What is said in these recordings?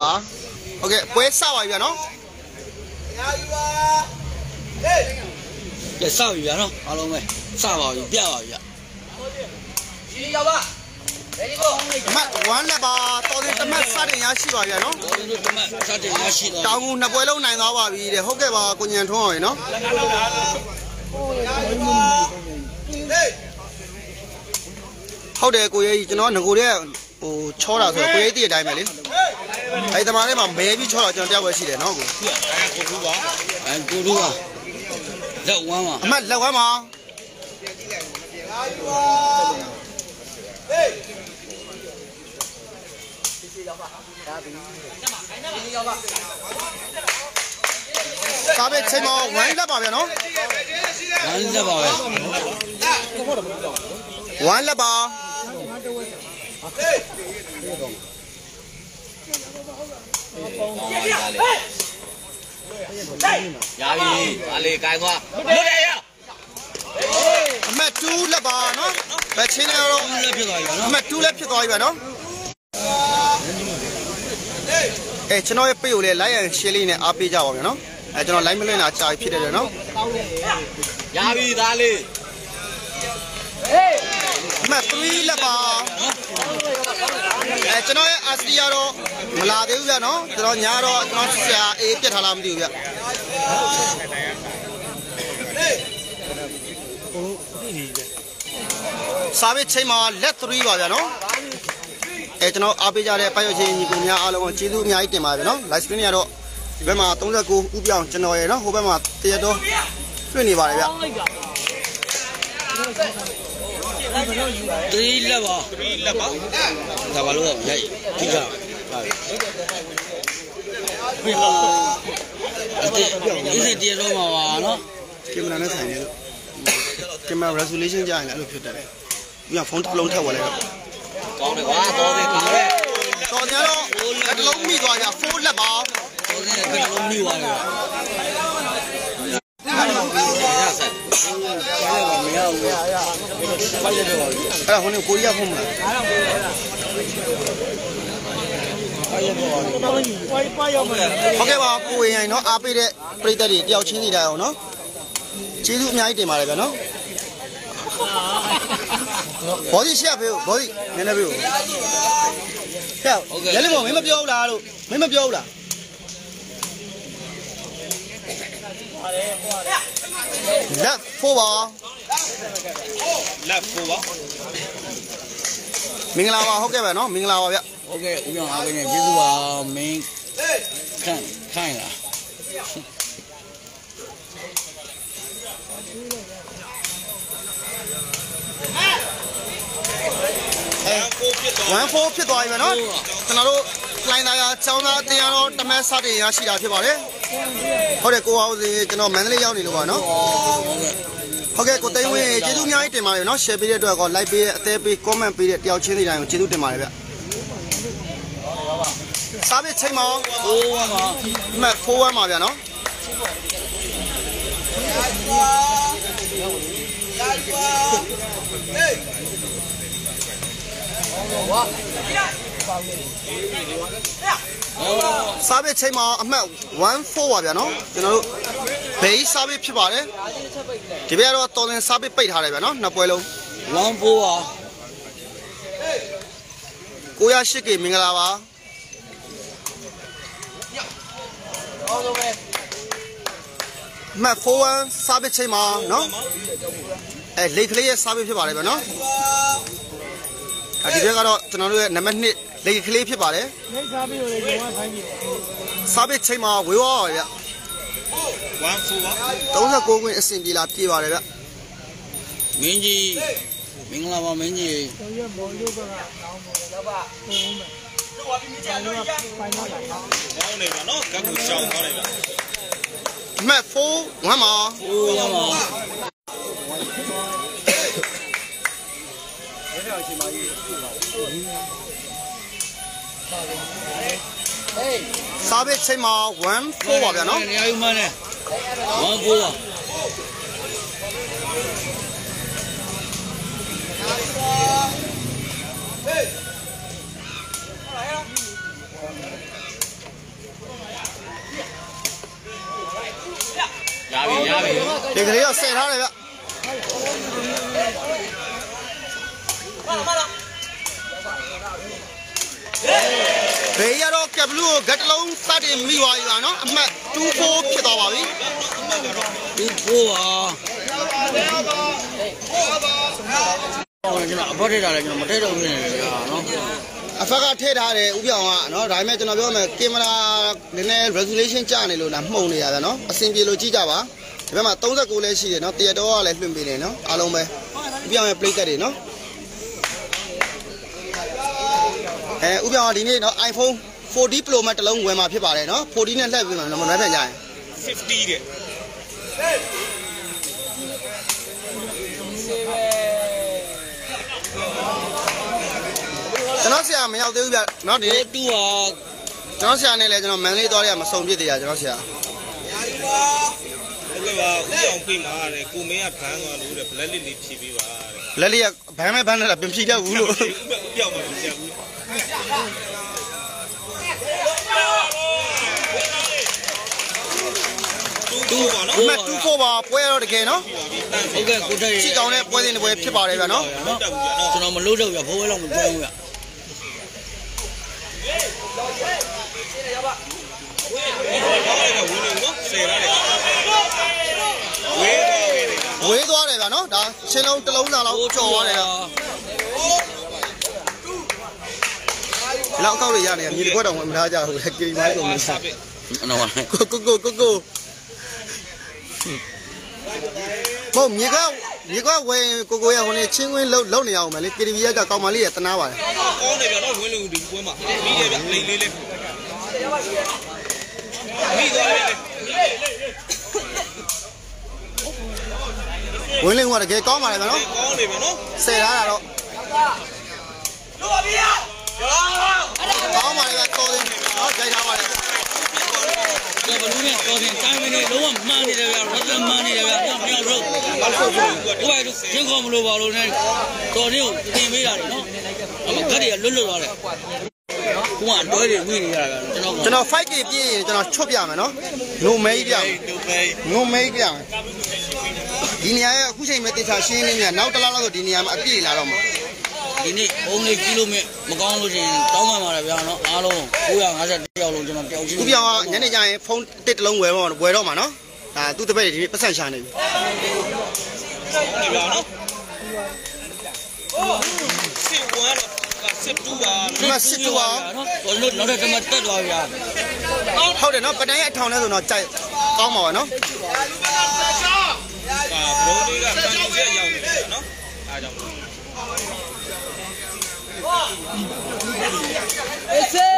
OK ပွဲစပါပြီဗျာနော်ကဲစပြီဗျာနော်အားလုံးပဲစပါပြီပြပါပြီဗျာဒီရောက်ပါမတ်1လက်ပါတော်တယ်တမတ်စတင်ရရှိပါဗျာနော်တော်တယ်တမတ်စတင်ရရှိတော့တောင်ကူနှစ်ပွဲလုံးနိုင်သွားပါပြီတဲ့ဟုတ်ကဲ့ပါကိုညံထွန်းအောင်ရေနော်ဟုတ်တယ်ကိုရဲကြီးကျွန်တော်ငကိုတဲ့ဟိုချောတာဆိုကိုရဲကြီးတည်းအတိုင်းပဲလေအဲ့ဒီတမားလေးမှာမဲပြီးချောတာကျွန်တော်တယောက်ပဲရှိတယ်နော်ကိုကိုထူးပါကိုထူးပါလက်ဝမ်းပါအမတ်လက်ဝမ်းပါကားပဲချိန်မောဝိုင်းလက်ပါဗျာနော်ဝိုင်းလက်ပါပဲဝိုင်းလက်ပါရပြီအားလေးကိုင်းသွားလွတ်တယ်ရအမတ်2လက်ပါနော်ဘယ်ချင်းနေရောလက်ဖြစ်သွားပြီနော်အမတ်2လက်ဖြစ်သွားပြီဗျာနော်ကျွန်တော်ရဲ့ပိတ်ကိုလည်း like and share လေးနဲ့အားပေးကြပါဗျာနော်ကျွန်တော် like မလွှင့်တာကြာဖြစ်တယ်လေနော်ရပြီသားလေးအမတ်3လက်ပါကျွန်တော်ရဲ့အာစီယာတော့မလာသေးဘူးဗျာနော်ကျွန်တော်ညာတော့ကျွန်တော်ဆရာအေးပြတ်ထားလားမသိဘူးဗျစာပေချိန်မှာလက်3ပါဗျာနော်ကျွန်တော်အားပေးကြတဲ့ပိုက်ရချင်းညီကိုများအားလုံးကိုကျေးဇူးအများကြီးတင်ပါတယ်နော် live stream ရတော့ဒီဘက်မှာ39ဦးပြောင်းကျွန်တော်ရေနော်ဟိုဘက်မှာတရတော့တွေ့နေပါတယ်ဗျ 3လက်ပါဒါပါလို့ရိုက်ထိတာဒီစစ်တရတော့မှာပါနော်ကင်မရာနဲ့ဆိုင်နေလို့ကင်မရာ resolution ကြာရင်လည်းအဲ့လိုဖြစ်တယ်ပြီးတော့ဖုန်းတစ်လုံးထည့်ဝင်လိုက်တော့ကောင်းတယ်ကွာတော်တယ်ကောင်းတယ်တော်ကြတော့တစ်လုံးမိသွားကြ4လက်ပါတော်တယ်တစ်လုံးမိသွားတယ်အဲ့ဒါဟိုနေကိုရီးယားဖုန်းမလားဟုတ်ကဲ့ပါကိုဝေရင်နော်အားပေးတဲ့ပရိသတ်တွေတယောက်ချင်းစီတိုင်းအောင်နော်ကျေးဇူးအများကြီးတင်ပါတယ်ဗျာနော်ဘောဒီရှက်ဖေးဘောဒီနည်းနည်းဖေးဟဲ့ရဲလေးမောင်မင်းမပြောဘူးလားလို့မင်းမပြောဘူးလားလက်4ပါလက်4ပါမင်္ဂလာပါဟုတ်ကဲ့ပဲနော်မင်္ဂလာပါဗျဟုတ်ကဲ့ဦးရောင်အားပေးနေကျေးဇူးပါမင်းခိုင်းလား 1-4ဖြစ်သွားပြီပဲနော်ကျွန်တော်တို့လိုင်းသားကចောင်းသားအတင်းရတော့တမက်စတင်ရရှိတာဖြစ်ပါတယ်ဟုတ်တယ်ကိုအောင်စီကျွန်တော်မန္တလေးရောက်နေလို့ပါနော်ဟုတ်ကဲ့ကိုသိန်းဝင်းကျေးဇူးအများကြီးတင်ပါတယ်နော် share ပေးတဲ့အတွက်ကော like ပေးတဲ့အသေးပေး comment ပေးတဲ့တယောက်ချင်းစီတိုင်းကိုကျေးဇူးတင်ပါတယ်ဗျစားပြီးချိန်မောင်း 4ပါမှတ်4ပါဗျာနော်စားပြီးချိန်မှာအမှတ်1-4ပါဗျာနော်ကျွန်တော်တို့ဘေးစားပြီးဖြစ်ပါတယ်ဒီဘက်ကတော့တော်လင်စားပြီးပိတ်ထားတယ်ဗျာနော်နှစ်ပွဲလုံး 1-4ပါ 908K မင်္ဂလာပါမှတ်4-1စားပြီးချိန်မှာနော်လိတ်ကလေးရဲ့စားပြီးဖြစ်ပါတယ်ဗျာနော်ဒီဘက်ကတော့ကျွန်တော်တို့ရဲ့နံပါတ်2လိတ်ကလေးဖြစ်ပါတယ်လိတ်စားပြီးတော့ရေဝါခိုင်းပြီစားပြီးချိန်မှာဝေးသွားပါဗျ 1-4ပါ 39ခွင့်အဆင်ပြေလာပြေပါတယ်ဗျမင်းကြီးမင်္ဂလာပါမင်းကြီးတော်ရမော်လို့ကတောင်းပေါ်တော့ပါပုံမယ်တို့ပါပြီးကြတော့ဖိုင်တော့လာကောင်းနေပါနော်ကပ်ကိုရှောင်းသွားတယ်ဗျမှတ်4 1ပါ 4ပါစားပြီးချိန်မှာ1-4ပါဗျာနော်နေရာယူမှန်းနေ1-4ပါဒီကလေးတော့ဆယ်ထားတယ်ဗျဘေးရတော့ကက်ဘလူးကိုဂတ်တလုံးစတင်မိသွားပြီပါနော်အမှတ်2-4ဖြစ်သွားပါပြီ 2-4ပါကျွန်တော်အဖေထည့်ထားတယ်ကျွန်တော်မထည့်တော့ဘူးနေနော်အဖက်ကထည့်ထားတယ်ဥပြောင်ကနော်ဒါပေမဲ့ကျွန်တော်ပြောမယ်ကင်မရာနည်းနည်း resolution ကျနေလို့လားမှုန်နေရတာနော်အဆင်ပြေလို့ကြည့်ကြပါဒီဘက်မှာ39လဲရှိတယ်နော်တရတော်ကလည်းလွှင့်ပေးနေနော်အားလုံးပဲဥပြောင်ရဲ့ plate တွေနော်ဥပြောင်ကဒီနေ့နော် iPhone 40 Pro Max တစ်လုံးဝယ်မှာဖြစ်ပါတယ်နော်40နဲ့လှည့်ပေးမှာနော်မလွယ်ပြန်ကြရင် 50တဲ့ကျွန်တော်ဆရာမရောက်သေးဘူးဗျနော်ဒီတူဟာကျွန်တော်ဆရာနဲ့လည်းကျွန်တော်မန်လေးသွားရမစုံပြစ်သေးရကျွန်တော်ဆရာဟုတ်ကဲ့ပါဦးအောင်ပြေးမှာတဲ့ကိုမင်းကဘန်းသွားလို့တဲ့ black list လေးဖြည့်ပေးပါတဲ့ black list ကဘန်းမဲ့ဘန်းနဲ့ပြင်ဖြည့်တတ်ဘူးလို့ပြောက်မှာဆရာဘူးတူပါနော်အမှတ်2-4ပါပွဲရတော့တကယ်နော်ဟုတ်ကဲ့ကိုတက်ချီကောင်းတဲ့ပွဲစဉ်တွေပွဲဖြစ်ပါတယ်ဗျနော်ကျွန်တော်မလို့တော့ဗျဘိုးဝဲလောက်မပြောဘူးဗျဝေးသွားတယ်ဗျနော်ဒါချင်းလုံးတစ်လုံးစာလောက်ကြော်သွားတယ်ဗျလောက်ကောက်လို့ရနေမြေကွက်တော့မထားကြဘူးလေကီမိုင်းကုန်နေစားနော်ကိုဘုံမြေကဝယ်ကိုရဟိုနေချင်းဝင်းလုံနေအောင်မလေးကီဗီရကကောင်းမလေးရတနာပါတယ်ကောင်းတယ်ဗျတော့ဝင်းလူဒီပွဲမှာပြီးရဗျလိမ့်လေးလေးပြီးသွားတယ်ဝင်းလင်းကတကယ်ကောင်းပါလေဗျနော်ကောင်းတယ်ဗျနော်ဆယ်ထားတာတော့လို့ပါဗျာကောင်းပါလေဗျတော်တယ်နော်ကြိုက်ထားပါလေကဘလူးနဲ့တော်တင်တိုင်းမင်းလုံးဝမှန်းနေတယ်ဗျရသမှန်းနေတယ်ဗျညောင်ရောဘာလို့ဆိုဟိုဘာလို့ရှင်းခေါ်မလို့ပါလို့နဲ့တော်တင်ကိုတင်ပေးတာနော်အမကတ်တွေကလွတ်သွားတယ်ဟိုကတွဲတွေဝင်နေရတာကျွန်တော် 5K ပြည့်ရင်ကျွန်တော်ချွတ်ပြမယ်နော် no mail ပြမယ် no mail ပြမယ်ဒီနေရာရဲ့အခုချိန်မဲ့တေချာရှင်းနေမြနောက်တစ်လားလောက်ဆိုဒီနေရာမှာအပြည့်လာတော့မှာဒီနေ့ဘုံလေးကီလိုမီမကောင်းလို့ရှင်တောင်းမှမှာဗျာနော်အားလုံး950ယောက်လုံးကျွန်တော်တယောက်ချင်းခုပြောင်းညနေကျရင်ဖုန်းတစ်တလုံးဝယ်တော့မှာနော်ဒါသူ့တပည့်တွေဒီနေ့ပတ်ဆက်ရှာနေပြီဟုတ်ဗျာနော်စစ်ဝမ်းတော့စစ်တူပါနော်ဘလို့နောက်ထပ်တက်သွားဗျာဟုတ်တယ်နော်ပတန်းရဲ့အထောင်ထဲဆိုတော့ကြိုက်ကောင်းပါပါနော်ဘရိုဒီကတန်ကြီးရက်ရောက်နေတယ်နော်အားကြောင့်အေးစေ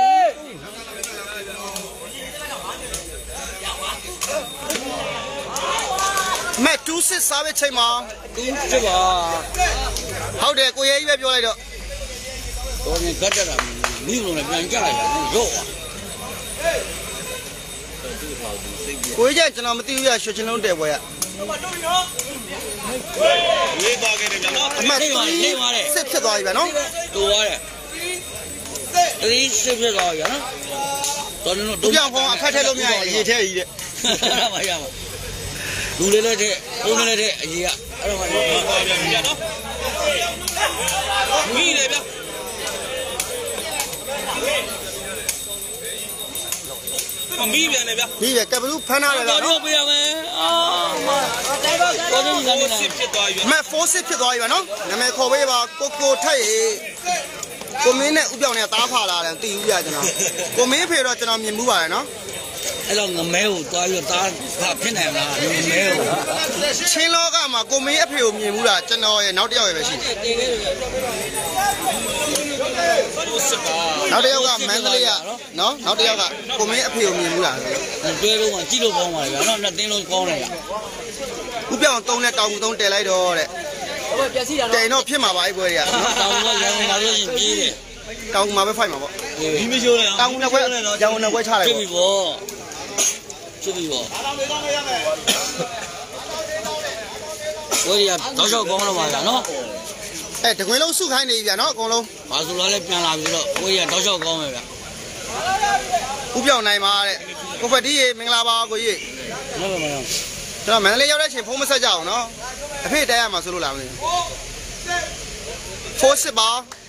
မဲ့26စားပဲချိန်မှာ 26ပါဟုတ်တယ်ကိုရဲကြီးပဲပြောလိုက်တော့တော်ရင်ကတ်တာမိလုံးနဲ့ပြန်ကြရတယ်ရော့ကိုကြီးကျွန်တော်မသိဘူးရရွှေချင်းလုံးတယ်ပွဲရဝေးသွားခဲ့တယ်ဗျာနော်အမှတ်3စစ်ဖြစ်သွားပြီဗျာနော်တူသွားတယ်3စစ်ဖြစ်သွားပြီဗျာနော်တော်တော်တို့ပြောင်းဖုန်းအခက်ထဲလို့မရရင်ရေထဲကြီးတဲ့မရပါလူလေးလက်တဲ့ပုံလေးတဲ့အကြီးကအဲ့တော့မှသွားပြန်ဗျာနော်မိတယ်ဗျာမိပြန်တယ်ဗျာမိတယ်ကဘလူးဖမ်းထားတယ်ဗျာနော်ပြရမယ်အာတော်နေနေနေဖြစ်သွားပြီမက်4စစ်ဖြစ်သွားပြီဗျာနော်နာမည်ခေါ်ပေးပါကိုထက်ရေကိုမင်းနဲ့ဥပြောင်နဲ့တားဖာလာတယ်တည်ဦးပြကျွန်တော်ကိုမင်းဖေတော့ကျွန်တော်မြင်မှုပါတယ်နော်အဲ့တော့ငမဲကိုတွားပြီးတားဖြစ်နိုင်မလားငမဲကိုချင်းလောကမှာကိုမင်းအဖေကိုမြင်မှုတာကျွန်တော်ရဲ့နောက်တစ်ယောက်ရဲ့ပဲရှိနောက်တစ်ယောက်ကမန္တလေးကနော်နောက်တစ်ယောက်ကကိုမင်းအဖေကိုမြင်မှုတာတွဲလုံးမှာကြည့်လို့ကောင်းပါလေဗျာနော်နှစ်တင်းလုံးကောင်းတယ်ဗျာဥပြောင်3နဲ့တောင်3တဲလိုက်တော့တဲ့ပြက်စီတာတော့တဲတော့ဖြစ်မှာပါအဲ့ပွဲတွေကတောင်ကရန်ကုန်လာလို့ရှင်ပြေးတယ်တောင်မှာပဲဖိုက်မှာပေါ့ဒီမရှိုးလဲတောင်နဲ့ပွဲရန်ကုန်နဲ့ပွဲချလိုက်ဖြစ်ပြီပေါ့ဖြစ်ပြီပေါ့ဝေးရတော့ရှောက်ကောင်းတော့ပါဗျာနော်တကွင်းလုံးစုခိုင်းနေပြီဗျာနော်အကုန်လုံးဘာဆိုတော့လဲပြန်လာပြီတော့ဝေးရတော့ရှောက်ကောင်းမယ်ဗျာဥပြောင်နိုင်ပါတဲ့ကိုဖက်ဒီရေမင်္ဂလာပါကိုကြီးဟုတ်ပါမလားကျွန်တော်မန္တလေးရောက်တဲ့အချိန်ဖုန်းမဆက်ကြအောင်နော်အဖေတဲရမှာဆိုလို့လားမသိဘူးဖိုးစစ်ပါ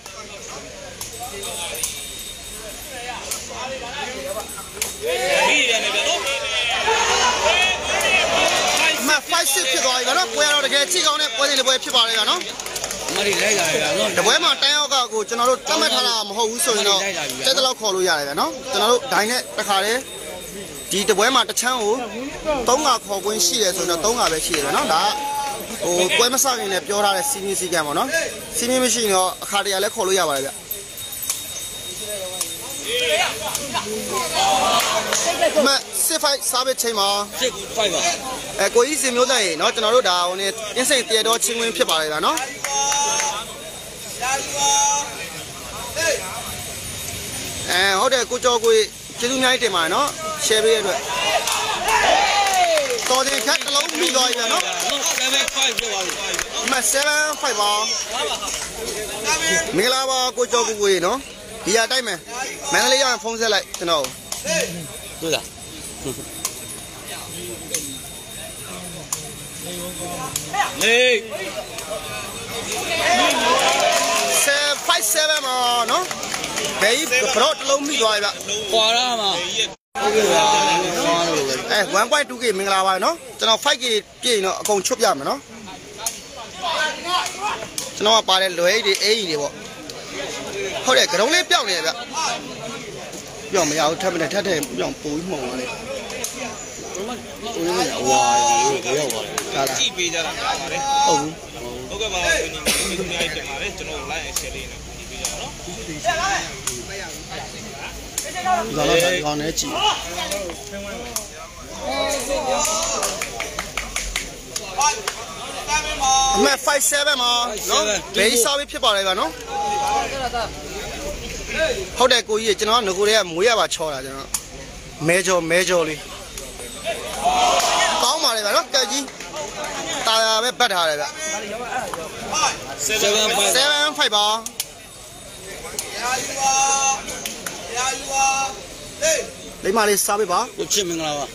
မဖိုက်စစ်ဖြစ်သွားပြီနော်ပွဲတော့တကယ်ချိကောင်းတဲ့ပွဲစဉ်လေးပွဲဖြစ်ပါလေကနော်မရီလိုက်လာရနော်တပွဲမှာတန်းရောက်ကကိုကျွန်တော်တို့တတ်မှတ်ထားတာမဟုတ်ဘူးဆိုရင်တော့တက်တလောက်ခေါ်လို့ရတယ်ဗျနော်ကျွန်တော်တို့ဒိုင်းနဲ့တခါတည်းဒီတပွဲမှာတစ်ချမ်းကို3ကခေါ်ခွင့်ရှိတယ်ဆိုတော့3ကပဲရှိတယ်ဗျနော်ဒါဟိုပွဲမစခင်လည်းပြောထားတဲ့စီမင်းစည်းကမ်းပေါ့နော်စီမင်းမရှိရင်တော့အခါတရလည်းခေါ်လို့ရပါတယ်ဗျမစစ်ဖိုက်စားပဲချိန်မှာစစ်ဖိုက်ပါကိုကြီးစင်မျိုးသားရေနော်ကျွန်တော်တို့ဒါဟိုနေအင်းစိန်တရတော်ချင်းဝင်ဖြစ်ပါလေဗျနော်ဟုတ်တယ်ကိုကျော်ကိုကျေးဇူးအများကြီးတင်ပါတယ်နော် share ပေးရတဲ့အတွက်တော်တယ်ခက်တစ်လုံးမိသွားပြီဗျနော် 7-5ပြောပါဦးမ7-5ပါမင်္ဂလာပါကိုကျော်ကိုနော်ဒီအတိုင်းမယ်မန္တလေးရောက်ဖုန်းဆက်လိုက်ကျွန်တော်တွေ့လားလေ 7-5-7ပါနော်ဘယ်ဘရော့တစ်လုံးမိသွားပြီဗျခွာရမှာ 1.2k မင်္ဂလာပါနော်ကျွန်တော် 5k ပြည့်ရင်တော့အကုန်ချွတ်ပြမယ်နော်ကျွန်တော်ကပါတယ်လွယ်ကြီးတွေအေးကြီးတွေပေါ့ဟုတ်တယ်ကရုံးလေးပြောင်းနေဗျပြောင်းမရဘူးထပ်မနဲ့ထပ်ထည့်ပြောင်းပိုးမှုံသွားတယ်ဝါရောက်ပါလေကြည့်ပေးကြတာပါတယ်ဟုတ်ဘူးဟုတ်ကဲ့ပါဒီနေ့အများကြီးတင်ပါတယ်ကျွန်တော် line share လေးနဲ့ကြည့်ပေးကြပါနော်ဒါတော့ကောင်းနေကြည့်အမေ5-7မှာနော်ဘယ်စားပြီးဖြစ်ပါလဲဗျာနော်ဟုတ်တယ်ကိုကြီးကျွန်တော်ငကိုတွေကမွေးရပါချောတာကျွန်တော်မဲကြောလေးကောင်းပါလေဗျာနော်တက်ကြီးတာယာပဲပတ်ထားတယ်ဗျ7-5ပါလိမ္မာလေးစားပေးပါကိုချစ်မင်္ဂလာပါ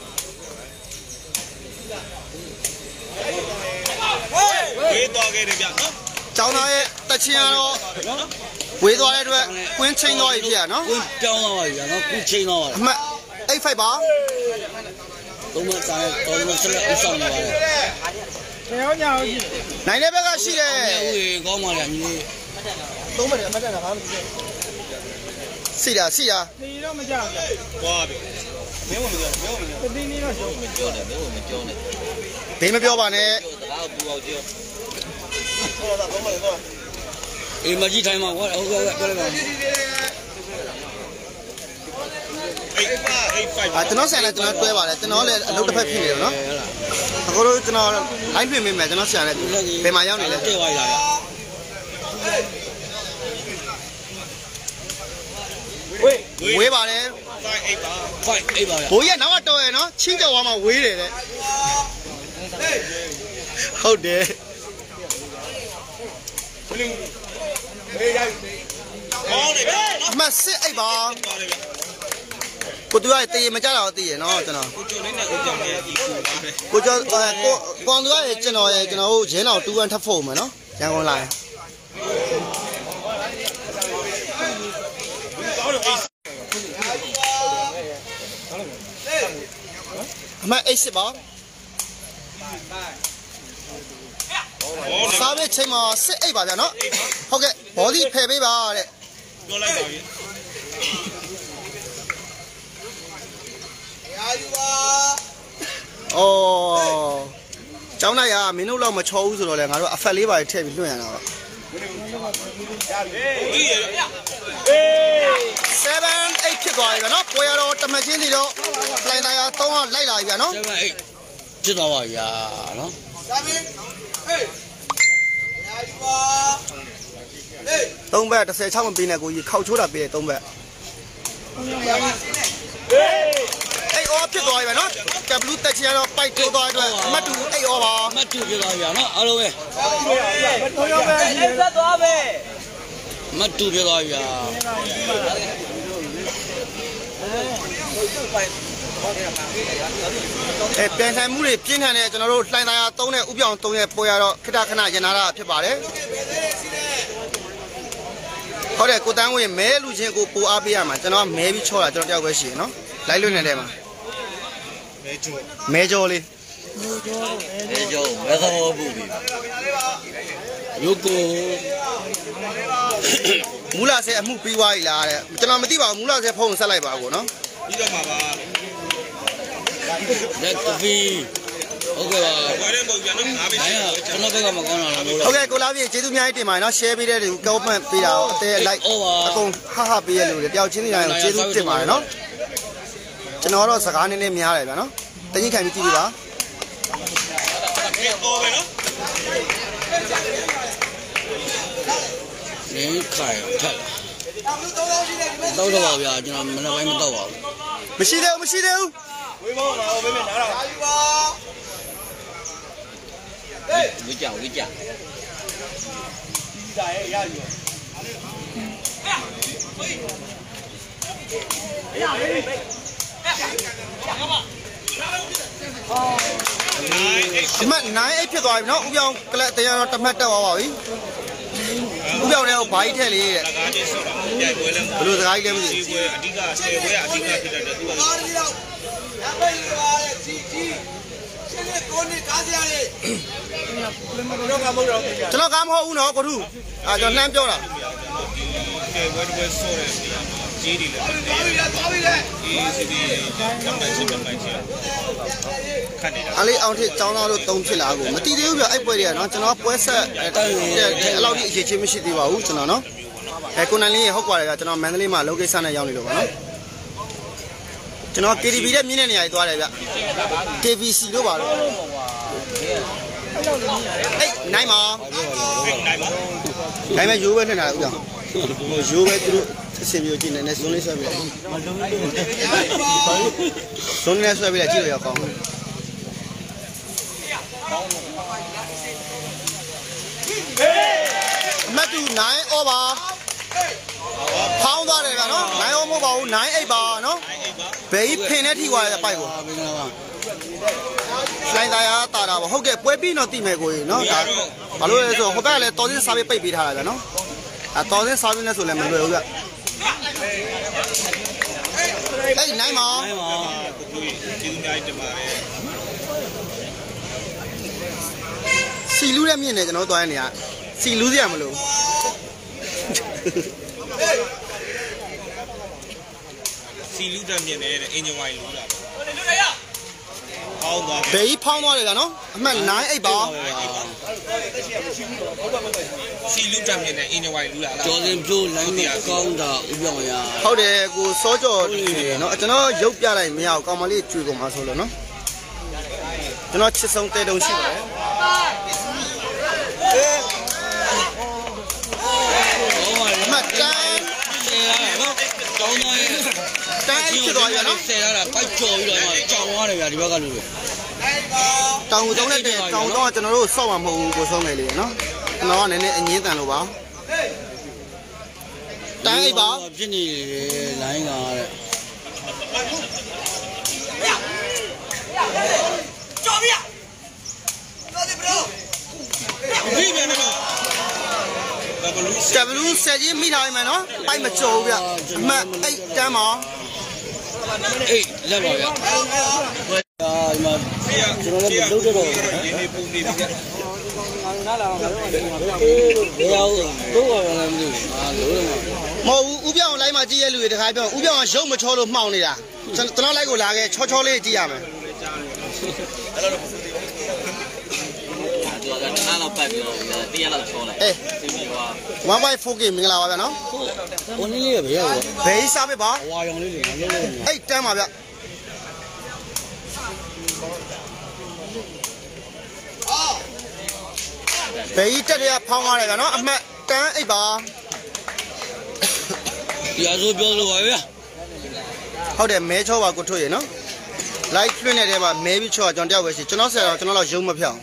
ဝေးသွားခဲ့တယ်ဗျနော်ကျောင်းသားရဲ့တချင်ကတော့ဝေးသွားတဲ့အတွက်ကွင်းချင်းသွားပြီဖြစ်ရနော်ကွင်းပြောင်းသွားပါပြီဗျာနော်ကွင်းချင်းသွားပါအမှတ်8-5ပါသုံးမစားတော်တော်ဆက်လက်ဥဆောင်နေပါတယ်ကျောင်းညာဟုတ်ကြီးနိုင်တဲ့ဘက်ကရှိတယ်ဦးရေကောင်းပါလေညီသုံးမတယ်အမှတ်တယ်ငါမသိဘူးစီတာနေတော့မကြောက်ဘူးွားပြီမင်းမပြောတင်းနေတော့မပြောနဲ့မင်းမပြောနဲ့ဘေးမပြောပါနဲ့တကားပူအောင်ပြောအေးမကြီးထိုင်မှာကွာဟုတ်ကဲ့ပြောလိုက်ပါကျွန်တော်ဆိုင်နဲ့ကျွန်တော်တွဲပါတယ်ကျွန်တော်လည်းအလုပ်တစ်ဖက်ဖြစ်နေတယ်နော်အခုတော့ကျွန်တော် line ပြင်ပေးမယ်ကျွန်တော်ဆရာနဲ့ဘယ်မှာရောက်နေလဲတွေ့သွားရတာဝေးပါတယ် 5-8ပါဘိုးကြီးကနောက်ကတော်ရယ်နော်ချင်းကြော်သွားမှဝေးတယ်တဲ့ဟုတ်တယ်အမစစ်အိပ်ပါကိုတူရတည်မကြတော့တည်ရနော်ကျွန်တော်ကိုကျော်လေးနဲ့ကိုကျော်လေးရဲ့ဒီကိုကျော်ကွန်တူရကျွန်တော်တို့ရင်းအောင်2-1ထပ်ဖို့မယ်နော်ရန်ကုန်လာအမ8-8ပါစားပဲချိန်မှာ8-8ပါဗျာနော်ဟုတ်ကဲ့ဘောဒီဖယ်ပေးပါတဲ့ပြောလိုက်ပါပြီအော်ကျောင်းလိုက်ရမင်းတို့တော့မချောဘူးဆိုတော့လေငါတို့အဖက်လေးပါထည့်ပြီးလွှင့်ရတာပါ7-8ဖြစ်သွားပြီဗျာနော်ပွဲရတော့တမချင်းစီတော့လိုင်းတိုင်း3ကလိုက်လာပြီဗျာနော် 7-8ဖြစ်သွားပါဗျာနော် 3ဘက်16မပေးနဲ့ကိုကြီးခောက်ချိုးတာပေးတယ်3ဘက်အော်ဖြစ်သွားပြီဗျာနော်ကဘလူးတက်ချင်တော့ပိုက်ထိုးသွားအတွက်အမှတ်2အော်ပါအမှတ်2ဖြစ်သွားပြီဗျာနော်အားလုံးပဲဆက်သွားပဲအမှတ်2ဖြစ်သွားပြီဗျာပြန်ဆိုင်မှုတွေပြင်းထန်တဲ့ကျွန်တော်တို့လှိုင်းသားရ3နဲ့ဥပြောင်း3ရဲ့ပေါ်ရတော့ခိတခဏရနာတာဖြစ်ပါတယ်ဟုတ်တယ်ကိုတန်းဝင်မဲလူချင်းကိုပိုအားပေးရမှာကျွန်တော်မဲပြီးချောတာကျွန်တော်တယောက်ပဲရှိရနော်လိုက်လွတ်နေတဲ့မှာမဲကြောလေးမဲကြောမဲသောဘူးပြီယုတ်ကိုမူလာဆဲအမှုပြီးွားပြီလားတဲ့ကျွန်တော်မသိပါဘူးမူလာဆဲဖုန်းဆက်လိုက်ပါကိုနော်ပြီးတော့မှာပါလက်ကဖီဟုတ်ကဲ့ပါဝယ်တဲ့ပုံပြန်တော့ငါပဲကျွန်တော်ဘက်ကမကောင်းတာလားဟုတ်ကဲ့ကိုလာပြီကျေးဇူးအများကြီးတင်ပါတယ်နော် share ပေးတဲ့လူကောမန့်ပေးတာအသေး like အကုန်ဟာပေးရလို့တယောက်ချင်းစီတိုင်းကျေးဇူးတင်ပါတယ်နော်ကျွန်တော်တော့စကားနည်းနည်းများတယ်ဗျာနော်တကြီးခံပြီးကြည့်ပြပါအော်ပဲနော်နင်းခိုင်ထက်တော့တော့ဗျာကျွန်တော်မနေ့ပိုင်းမတော့ပါဘူးမရှိသေးဘူးဝေးမောင်းတော့ဘယ်နဲ့နားတော့ဝိကြဒီဒါရဲ့ရယူအမှတ်9ဖြစ်သွားပြီနော်ဥပြောင်းကလပ်တရားတော့တမတ်တက်သွားပါပြီဥပြောင်းတဲ့ဘာကြီးထက်လေးတဲ့စကားချင်းဆော့တာပြိုင်ပွဲလဲဘယ်လိုစကားကြီးလဲမသိဘူးအဓိက10ပွဲအဓိကဖြစ်တဲ့သူကကျွန်တော်ကားမဟုတ်ဘူးနော်ကိုထုကျွန်တော်လှမ်းပြောတာ 10ပွဲတစ်ပွဲဆော့တဲ့နေရာမှာကြီးတယ်လေအေးစီဒီကမ်ပန်းချင်းခတ်နေတာအလေးအောင်ထစ်ចောင်းသားတို့3ဖြစ်လာကိုမတီးသေးဘူးပြအဲ့ပွဲတွေကနော်ကျွန်တော်ပွဲဆက်အဲ့လောက်ကြီးအရေးချင်းမရှိသေးပါဘူးကျွန်တော်နော်ကိုနိုင်လင်းရေဟုတ်ပါတယ်ကကျွန်တော်မန္တလေးမှာလောကိစ္စနဲ့ရောက်နေလို့ပါနော်ကျွန်တော် KTV တဲ့မြင်းတဲ့နေရာကြီးသွားတယ်ဗျ KVC တို့ပါတော့အေးနိုင်ပါနိုင်မရိုးပဲထင်တာဥကြောင့်ရိုးပဲသူတို့အစင်မျိုးကြည့်နေနဲ့ဇွန်းလေးဆွဲပြီးလိုက်ဇွန်းလေးဆွဲပြီးလိုက်ကြည့်လို့ရအောင်အမတ်တူ9 over ဖောင်းသွားတယ်ကနော်9 over မဟုတ်ပါဘူး9 8ပါနော်ဘယ်ဖင်နဲ့ထိသွားတဲ့ပိုက်ကိုလိုင်းသားရတာတာပေါ့ဟုတ်ကဲ့ပွဲပြီးတော့တိမယ်ကိုကြီးနော်ဒါဘာလို့လဲဆိုတော့ဟိုဘက်ကလည်းတော်စင်းစားပြီးပိတ်ပေးထားတာဗျနော်တော်စင်းစားပြီးလဲဆိုလည်းမလွယ်ဘူးဗျအေးနိုင်ပါကျေးဇူးများတင်ပါတယ်စီလူးတဲ့မြင့်နေကျွန်တော်သွားရနေရစီလူးစရာမလိုစီလူးတဲ့မြင်နေတဲ့အင်ဂျင်ဝိုင်လူးတာဖောင်းသွားဘေးဖောင်းသွားတယ်ကနော်အမှတ်9 8ပါစီလူးတဲ့မြင်တဲ့အင်ဂျင်ဝိုင်လူးတာလားကျော်စင်ပြိုးလိုင်းကောင်းတာဥပြောင်းရဟုတ်တယ်ကိုစောကြော်နော်ကျွန်တော်ရုပ်ပြလိုက်မရအောင်ကောင်မလေးကြွေကုန်မှာဆိုလို့နော်ကျွန်တော်ချစ်ဆုံးတဲတုံရှိပါတယ်မတ်တန်နော်ကျောင်းသားရဲ့တန်ဖြစ်သွားရနော်ဆယ်ရတာပိုက်ကြော်ပြီးတော့ကြောင်သွားတယ်ဗျာဒီဘက်ကလူတွေတောင်တုံးနဲ့တောင်တော့ကျွန်တော်တို့စောက်မှာမဟုတ်ဘူးကိုဆုံးနေလေနော်ကျွန်တော်ကနည်းနည်းအငင်းတန်လို့ပါတန်အိပ်ပါဖြစ်နေတယ်လိုင်းကတဲ့ကြော်ပြတော်တယ်ဘရိုဒီပြန်တော့ကဘလူးဆက်ကြီးမိထားရမယ်နော်ပိုက်မကြုံဘူးဗျအမှတ်8တန်းပါအေးလက်ပါဗျဒီမှာကျွန်တော်လည်းမလုပ်တော့ဘူးဒီနေ့ပုံနေပြီဗျနားလာတော့ဘယ်ရောက်တော့ဘာလဲမသိဘူးမဟုတ်ဘူးဥပြောင်းလိုက်မှကြည့်ရလူတွေတခါပြောဥပြောင်းကရုပ်မချောလို့မှောင်နေတာကျွန်တော်လိုက်ကိုလာခဲ့ချောချောလေးကြည့်ရမယ်နားလောက်ပတ်ပြီးတော့တရားလောက်ချောလိုက်စီမီက 1.4K မင်္ဂလာပါဗျာနော်ဟိုနည်းလေးပဲရောက်ဘေးစားပဲပါဝါရောင်လေးတွေလုံးလုံးအဲ့တန်းပါဗျဘေးတက်ရဖောင်းသွားတယ်ဗျာနော်အမှတ်တန်းအိပ်ပါဒီအစိုးပြောလို့ပါဗျာဟုတ်တယ်မဲချောပါကိုထွေးရနော် like လွှင့်နေတဲ့မှာမဲပြီးချောကျွန်တော်တယောက်ပဲရှိကျွန်တော်ဆက်တော့ကျွန်တော်တော့ရုံမဖြောင်း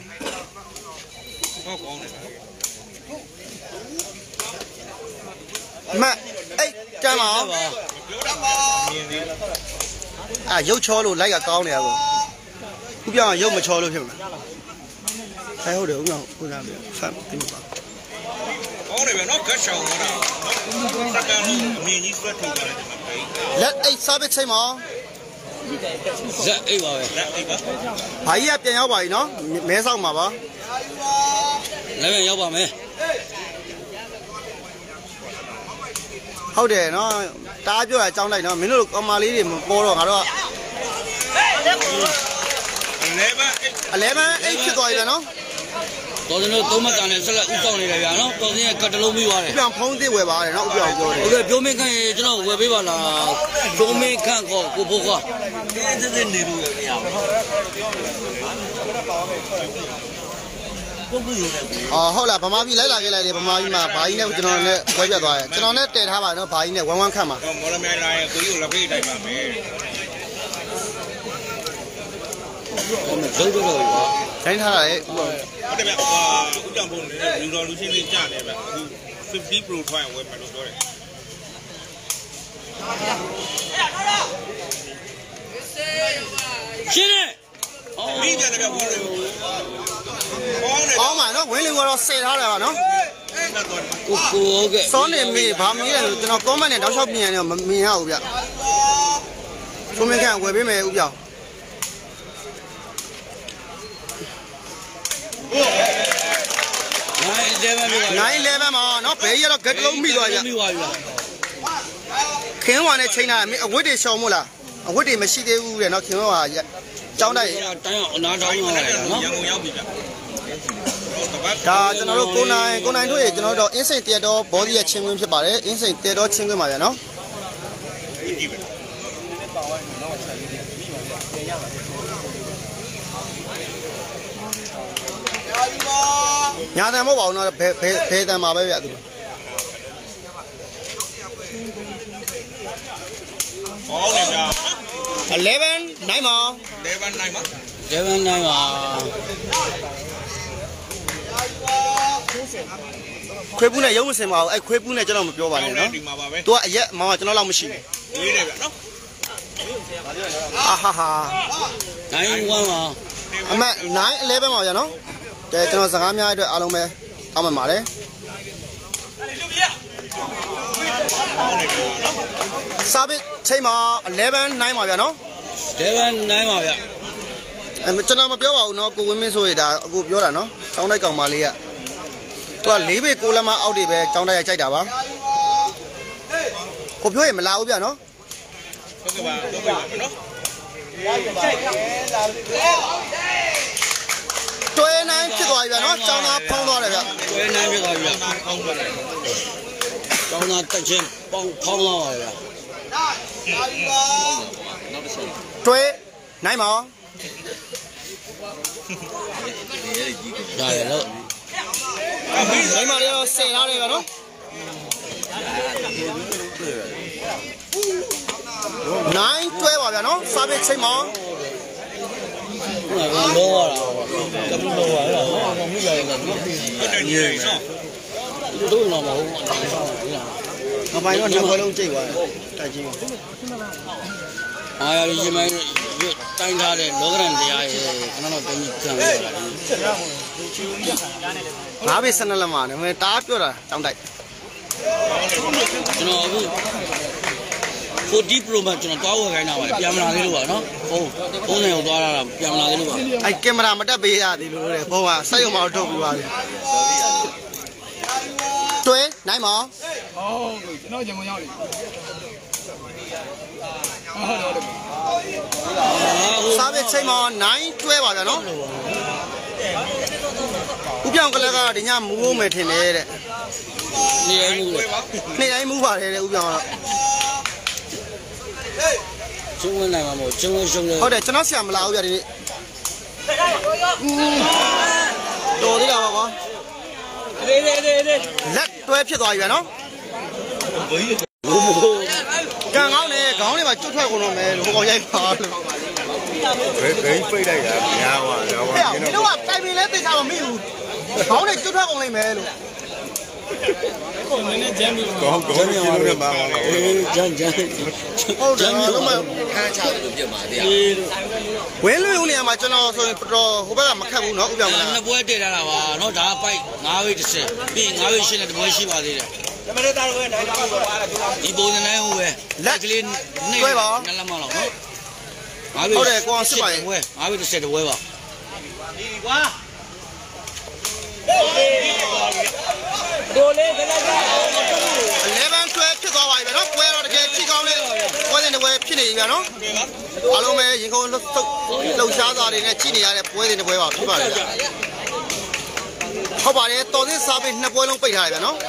မအေးတမ်းပါရုပ်ချောလို့လိုက်ကကောင်းနေရကိုဥပြောင်းရုပ်မချောလို့ဖြစ်မှာအဲဟုတ်တယ်ဥပြောင်းဥစားပြဖတ်ပြီးပါဟောတယ်ဗျနော်ကတ်ရှောင်းတော့စက္ကန့်လုံးအမြင့်ကြီးဆွဲထုတ်သွားတယ်ဒီမှာလက်အိတ်စားပစ်ချိန်မှာလက်အိတ်ပါပဲလက်အိတ်ပါဘာကြီးကပြန်ရောက်ပါပြီနော်မဲဆောက်မှာပါလည်းပြန်ရောက်ပါမယ်ဟုတ်တယ်နော်တားပြောတာအကြောင်းလိုက်နော်မင်းတို့ကောင်မလေးတွေမပေါ်တော့ငါတို့က11ဖြစ်သွားပြီနော်တော်စင်တို့သုံးမကန်နဲ့ဆက်လက်ဥဆောင်နေတယ်ဗျာနော်တော်စင်ရဲ့ကတ်တလုံးပြီးသွားတယ်ပြန်ဖုံးသေးဝယ်ပါတယ်နော်ဥပြောင်းပြောတယ်ဟုတ်ကဲ့ပြောမင်းခန့်ရေကျွန်တော်ဝယ်ပေးပါလားပြောမင်းခန့်ကိုဘိုးကွာတင်းနေလို့မရဘူးဟုတ်လားဗမာပြည်လိုက်လာခဲ့လိုက်တယ်ဗမာပြည်မှာဘာကြီးနဲ့ကျွန်တော်နဲ့ဝဲပြတ်သွားတယ်ကျွန်တော်နဲ့တည်ထားပါနော်ဘာကြီးနဲ့ဝမ်းဝမ်းခတ်မှာမော်လမြိုင်လာရင်ကိုကြီးကိုလက်ဖေးတိုက်ပါမယ်ဒုတ်တော့ပါခိုင်းထားတာလေဟုတ်တယ်ဗျဟာဥကြောင့်ပုံနေတဲ့လူတော်လူချင်းလေးကြားနေဗျအခု50 Pro ထွားရင်ဝယ်မယ်လို့ပြောတယ်ရှင်းတယ်မိပြန်တယ်ဗျဝယ်တယ်အောင်းပါနော်ဝင်းလေးကတော့ဆယ်ထားတယ်ပါနော်ကိုဟုတ်ကဲ့စောနေမေးဘာမေးလဲဆိုကျွန်တော် comment နဲ့တောက်လျှောက်ပြင်ရတယ်မမြင်ရဘူးဗျဆိုမင်းကဝယ်ပေးမယ်ဦးပြောင်း911မှာနော်ဘယ်ကြီးကတော့ဂက်တလုံးမိသွားကြခင်ဝါနဲ့ချိန်တာအဝတ်တွေရှောင်မို့လားအဝတ်တွေမရှိသေးဘူးတဲ့နော်ခင်ဝါကျောင်းတိုက်တိုင်းအနားတောင်းလာတယ်နော်ရန်ကုန်ရောက်ပြီဗျဒါကျွန်တော်တို့ကိုနိုင်တို့ရေကျွန်တော်တို့အင်းစိန်တရတော်ဘောဒီရဲ့ချင်းခွင်းဖြစ်ပါတယ်အင်းစိန်တရတော်ချင်းခွင်းပါဗျာနော်ညာတယ်မဟုတ်ပါဘူးနော်ဘယ်တန်မှာပဲဗျာသူဟောတယ်ဗျာ 11 9ပါ 11 9ပါ 11 9ပါခွေးပူးနဲ့ရုံးမစင်ပါဘူးအဲ့ခွေးပူးနဲ့ကျွန်တော်မပြောပါနဲ့နော်သူကအရက်မောင်ကကျွန်တော်လောက်မရှိဘူးလေးတယ်ဗျာနော်ဟာ 91ပါအမ911ပါဗျာနော်ကဲကျွန်တော်စကားများအတွက်အားလုံးပဲတောင်းပန်ပါတယ်စာပစ်ချိန်မှာ11 9ပါဗျာနော် 11 9ပါဗျာကျွန်တော်မပြောပါဘူးနော်ကိုဝင်းမင်းဆိုရတာအခုပြောတာနော်တောင်းတိုက်ကောင်မလေးကသူက4ပေ6လက်မအောက်တွေပဲတောင်းတိုက်ရကြိုက်တာပါကိုပြောရင်မလာဘူးဗျာနော်ဟုတ်ကဲ့ပါပြောပြပါမယ်နော်တွဲနိုင်ဖြစ်သွားပြီဗျာနော်ကျောင်းသားဖုံးသွားတယ်ဗျတွဲနိုင်ဖြစ်သွားပြီဗျဖုံးသွားတယ်ကျောင်းသားတက်ချင်းပေါင်းဖုံးသွားပါဗျတွဲနိုင်ပါရတယ်လို့မိမလေးတော့ဆယ်ထားတယ်ဗျာနော်9 12ပါဗျာနော်စာပေချိန်မှာလောရတာကဘူးလောရတာဟောမိကြရတာရေးဆောတို့တော့မဟုတ်မပိုင်တော့နှစ်ခွဲလုံးကြိတ်သွားတယ်တိုက်ကြီးအားရရင်မိုင်းတိုင်းထားတဲ့လောကရန်တရားရဲ့ခဏတော့တင်းကြီးခံရတာငါးပေ12လက်မှာနည်းတားပြောတာတောင်းတိုက်ကျွန်တော်အခု40 Pro မှာကျွန်တော်တွားဝယ်ခိုင်းတာပါပြန်မလာသေးလို့ပါနော်ဟုတ်30ရောက်သွားတာပြန်မလာသေးလို့ပါအဲ့ကင်မရာမတက်ပေးရသေးလို့တဲ့ဘုံကစက်ရုံမှာထုတ်ပြီးပါပြီတွဲနိုင်မဟုတ်ကျွန်တော်ဂျမရောက်ပြီစားပဲချိန်မှာ9 12ပါဗျာနော်ဥပြောင်းကလေးကဒီညမူးဖို့မယ်ထင်တယ်တဲ့နေတိုင်းမူးနေတိုင်းမူးပါတယ်တဲ့ဥပြောင်းကတော့ကျုံဝင်နိုင်မှာမဟုတ်ကျုံဝင်ရှုံးတယ်ဟုတ်တယ်ကျွန်တော်ဆရာမလာဘူးဗျာဒီနေ့တော်သေးတာပါကွာလက်တွဲဖြစ်သွားပြီဗျာနော်ကန်ကောင်းနေခေါင်းတွေမှာကျွတ်ထွက်ကုန်တော့မယ်လို့ဟောရိုက်ပါလို့ဘယ်ပိတ်လိုက်တာများသွားတော့မင်းတို့ကတိုင်ပင်လဲသိချာမမိဘူးခေါင်းတွေကျွတ်ထွက်ကုန်လိမ့်မယ်လို့ဂျမ်းပြီကောင်းကောင်းပြောရမှာပါဂျန်ဟုတ်တယ်တော့မှခန်းချတယ်လို့ပြမှာတရားဝင်းလွင်ဦးနေရာမှာကျွန်တော်ဆိုရင်တော်ဟိုဘက်ကမခတ်ဘူးเนาะဥပမာမလားနှစ်ပွဲတည်ထားတာပါเนาะဒါကပိုက်9ဝိတ်30ပြီး9ဝိတ်8နဲ့တပွဲရှိပါသေးတယ်ဒီပုံစံနဲ့ဟိုပဲလက်ကလေးနေနလမလောက်เนาะ9ဝိတ်ဟုတ်တယ်ကိုအောင်စစ်ပါရဲ့ 9ဝိတ်30တပွဲပါ 11 12ဖြစ်သွားပါပြီဗျာနော်ပွဲတော့တကယ်ဖြီးကောင်းလေးပွဲစဉ်တစ်ပွဲဖြစ်နေပြီဗျာနော်အားလုံးပဲရင်ခုန်လှုပ်ရှားစားတွေနဲ့ကြည့်နေရတဲ့ပွဲစဉ်တစ်ပွဲပါဖြစ်ပါတယ်ဗျာဟုတ်ပါတယ်တော်သေးစားပြီးနှစ်ပွဲလုံးပိတ်ထားတယ်ဗျာနော်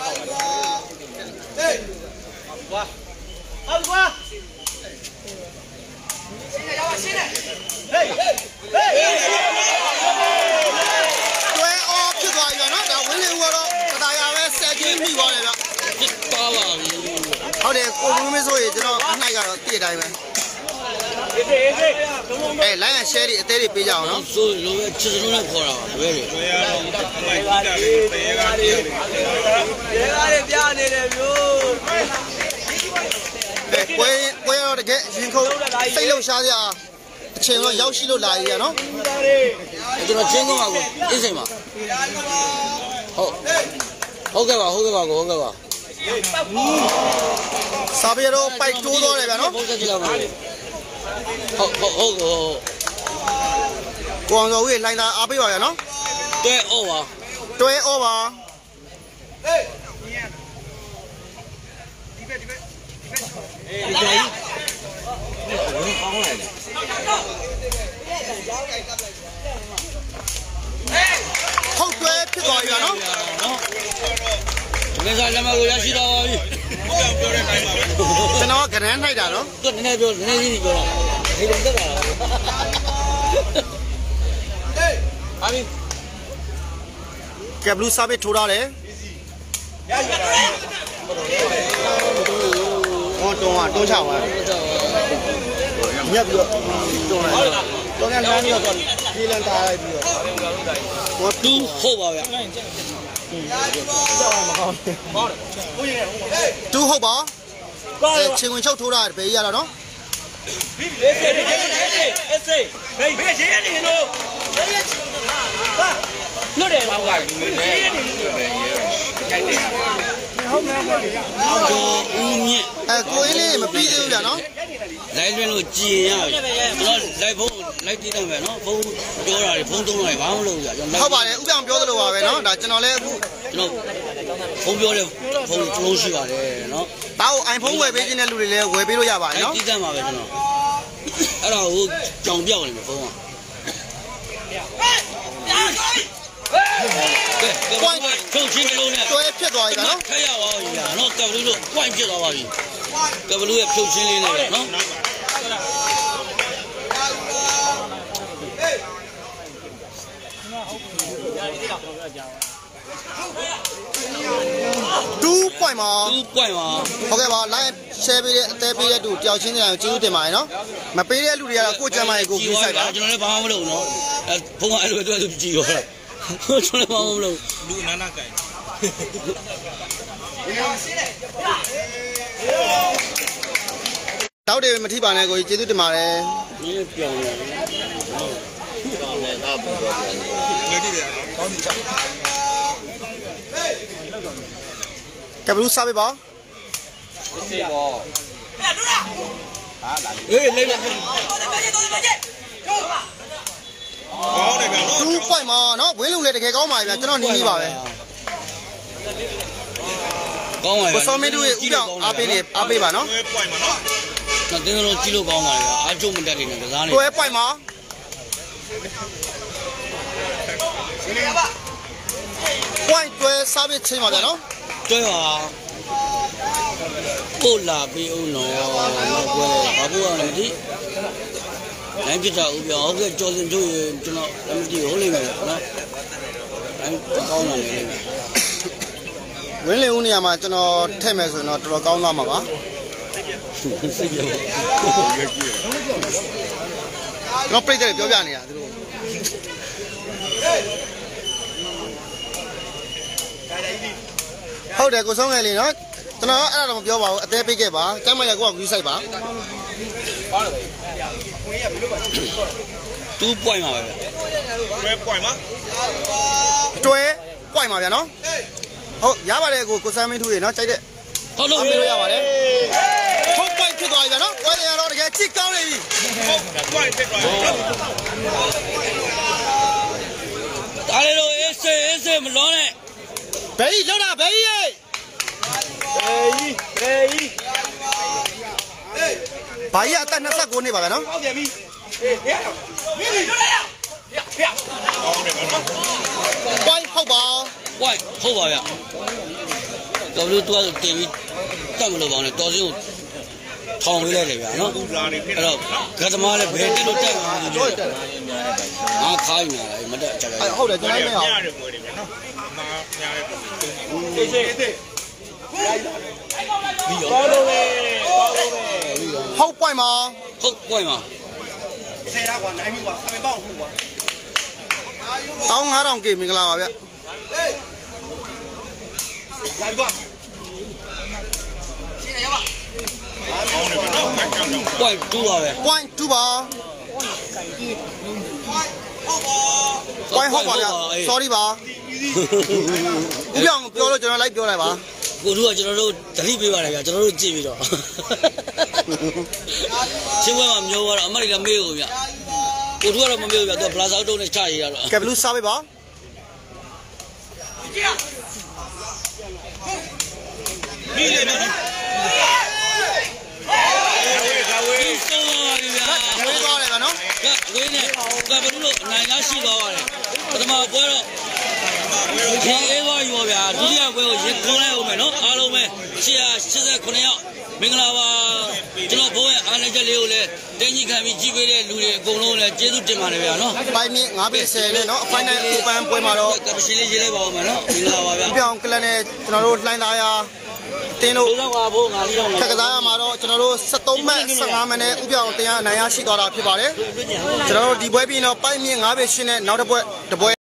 တွဲအော်ဖြစ်သွားပြီဗျာနော်ဒါဝင်းလေးဦးကတော့တရားရပဲဆက်ကြီးမိသွားတယ်ဗျာဖြစ်သွားပါပြီဟုတ်တယ်ကိုဘူးမင်းဆိုရင်ကျွန်တော်အနှိုက်ကတော့တည့်အတိုင်းပဲလိုင်းရ share တွေအသေးတွေပေးကြအောင်နော်ဆိုလိုပဲချစ်စလုံးနဲ့ခေါ်တာပါတွဲတယ်ဘယ်ရတော့အမိုက်ကြီးတာလေးဘယ်ရကတည်းကပွဲတော့တကယ်ရင်ခုန်စိတ်လှုပ်ရှားစရာအချိန်တော့ရောက်ရှိလို့လာရည်ရနော်ကျွန်တော်ချင်းကောင်းပါကိုအင်းစိန်ပါဟုတ်ကဲ့ပါကိုဟုတ်ကဲ့ပါစာပြေတော့ပိုက်တိုးတော့တယ်ဗျာနော်ဟုတ်ကဲ့ကြည့်လောက်ပါဟုတ်ကိုအောင်စောဦးရဲ့လိုင်းလာအားပေးပါရနော်တွဲအော်ပါတွဲဩပါဟုတ်တွဲဖြစ်သွားပြီဗျာနော်ဒီစားလက်မကိုရရှိတော့ပါပြီပြောတဲ့တိုင်းပါပဲကျွန်တော်ကရန်ထိုက်တာနော်သူနည်းနည်းပြောနည်းနည်းကြီးပြောတာဒီလိုတက်တာဟာပြီကက်ဘလူးစာပေထိုးထားတယ်ဟောတွန်းချသွားညက်ပြီးတော့တွန်းလိုက်တော့ကန်လမ်းပြီးတော့ဒီလန်ထားလိုက်ပြီးတော့တူဟုတ်ပါဗျာတူဟုတ်ပါချင်းဝင်ချုပ်ထိုးတာပဲရတာနော်ဦးမြင့်ကိုအင်းလေးမပြီးသေးဘူးဗျာနော်လိုက်လွင်လို့ကြည်ရပြီကျွန်တော်လိုက်ဖုန်းလိုက်တည်တယ်ပဲနော်ဖုန်းပြောတာတွေဖုန်းသုံးတာတွေဘာမှမလုပ်ဘူးကြာကျွန်တော်ဟုတ်ပါတယ်ဥပအောင်ပြောသလိုပါပဲနော်ဒါကျွန်တော်လည်းအခုကျွန်တော်ဖုန်းပြောတဲ့ဖုန်းကျလုံးရှိပါတယ်နော်ဒါကို iPhone ဝယ်ပေးခြင်းတဲ့လူတွေလည်းဝယ်ပေးလို့ရပါတယ်နော်တည်တယ်မှာပဲကျွန်တော်အဲ့ဒါကိုကြောင်ပြောက်နေမှာဖုန်းကထုတ်ချင်းလုံးနဲ့တွဲဖြစ်သွားပြီဗျာနော်ထက်ရပါပြီဗျာနော်ကဘလူးတို့ point ဖြစ်သွားပါပြီကဘလူးရဲ့ဖြုတ်ချင်းလေးနဲ့နော် 2 point မှာ 2 point ပါဟုတ်ကဲ့ပါ live share ပေးတဲ့အသေးပေးတဲ့သူတယောက်ချင်းတရားကိုကျေးဇူးတင်ပါတယ်နော်မပေးတဲ့လူတွေကတော့ကိုယ်ကျမ်းမာရေးကိုကြီးဆိုင်ပါကျွန်တော်လည်းဘာမှမလုပ်ဘူးနော်အဲဖုန်းကအဲ့လိုတွေ့သူကြည့်ရောကျွန်တော်လည်းဘာမှမလုပ်လူနာနာကိုင်တောက်တယ်မထိပါနဲ့ကိုကြီးကျေးဇူးတင်ပါတယ်နည်းပြောင်းနေတယ်ငါကြည့်တယ်ကောင်းပြီချက်ကဘလူးစားပေးပါအေးလေးလိုက်ကောင်းတယ်ဗျာနော် 2 point မှာနော်ဝင်းလုံလည်းတကယ်ကောင်းပါပြီဗျာကျွန်တော်နီးပါပဲကောင်းပါရဲ့ကိုစောမင်းတို့ရဲ့ဥပြောင်အားပေးပါနော်တွဲ point မှာနော်နော်တင်းလုံးကြည့်လို့ကောင်းပါလေဗျာအားကျုံမတက်နေတယ်ကစားနေတွဲ point မှာ point တွဲစားပေးချင်းပါဗျာနော်တွဲပါပို့လာပြီးဦးနော်တော့ကွဲဘာပို့ရလဲမသိနိုင်ပြတာဦးပြောဟုတ်ကဲ့ကြော်စင်တို့ရကျွန်တော်မသိဟုတ်လိမ့်မယ်နော်အဲ့ကောင်းလာနေလိမ့်မယ်ဝင်းလင်ဦးနေရာမှာကျွန်တော်ထည့်မယ်ဆိုရင်တော့တော်တော်ကောင်းသွားမှာပါစိတ်ကြောက်ကျွန်တော်ပြိတ္တတွေပြောပြနေတာသူတို့ဟုတ်တယ်ကိုဆုံးငယ်လေးနော်ကျွန်တော်အဲ့ဒါတော့မပြောပါဘူးအသေးပေးခဲ့ပါကမ်းမရကိုကယူဆိုင်ပါ 2 point ပါပဲတွဲ point ပါတွဲ point ပါဗျာနော်ဟုတ်ရပါတယ်ကိုစမ်းမင်းထူးရေနော်ကြိုက်တဲ့ဟုတ်လို့ရပါတယ်ဟုတ် point ဖြစ်သွားပြီဗျာနော်ပွဲရတော့တကယ်ကြည့်ကောင်းနေပြီဟုတ် point ဖြစ်သွားပြီဒါလေးတော့အေးမလွန်နဲ့ဘယ်ကြီးလောက်တာဘယ်ကြီးဘာကြီးအသက်29နှစ်ပါဗျာနော်ဟုတ်ပြန်ပြီpoint ဟုတ်ပါ point ဟုတ်ပါဗျာတော်လို့သူကတင်ပြီးတတ်မလို့ပါနဲ့တော်စင်းကိုထောင်ပေးလိုက်တယ်ဗျာနော်အဲ့တော့ကသမားလည်းဘယ်တက်လို့တက်မှာလဲငါခိုင်းနေတာမတက်ကြတယ်ဟုတ်တယ်ကျွန်တော်မရအောင်ရတယ်ပွဲတွေဗျာနော်အမားများတယ်တော်လို့ပဲဟုတ် point မှာဟုတ် point မှာ 10ရာကွာနိုင်ပြီကွာအမေပေါ့ဟုတ်ကွာ15000 K မင်္ဂလာပါဗျလိုက်ကွာရှင်းရပါ point 2ပါပဲ point 2ပါpoint ဟုတ်ပါဗျ sorry ပါဦးပြောင်းပြောလို့ကျွန်တော်လိုက်ပြောလိုက်ပါကိုတို့ကကျွန်တော်တို့တတိပေးပါတယ်ဗျာကျွန်တော်တို့ကြည့်ပြီးတော့ရှင်းပွဲမှာမျိုးတော့အမရိကမေးကိုဗျကိုတို့ကတော့မမေးဘူးဗျသူကဘလာဇာတုံးနဲ့ချရေးရတော့ကဲဘလူးစားပေးပါမိလေနော်ဝေးသွားတယ်ဗျာနော်ဝေးနေကဘလူးတို့အနိုင်ရရှိသွားပါတယ်ပထမပွဲတော့ရင်အေးသွားယူပါဗျာဒုတိယပွဲကိုရင်ခွန်လိုက်အောင်မယ်နော်အားလုံးပဲ189ယောက်မင်္ဂလာပါကျွန်တော်ဘိုးရဲ့အားလည်းချက်လေးကိုလည်းတင်းကြီးခံပြီးကြည့်ပေးတဲ့လူတွေအကုန်လုံးလည်းကျေးဇူးတင်ပါတယ်ဗျာနော်ပိုင်းမြင့်9ပိ10နဲ့နော် final open ပွဲမှာတော့ကပရှင်းလေးရေးလိုက်ပါဦးမယ်နော်မင်္ဂလာပါဗျာပြောင်းကလန်နဲ့ကျွန်တော်တို့လှိုင်းသားရတင်းတို့တော့ပါဘိုးငါလေးတော့ထက်ကစားရမှာတော့ကျွန်တော်တို့73မှတ်15မှတ်နဲ့ဥပြောင်းတရားအနိုင်ရရှိသွားတာဖြစ်ပါတယ်ကျွန်တော်တို့ဒီပွဲပြီးတော့ပိုင်းမြင့်9ပိ10နဲ့နောက်တစ်ပွဲ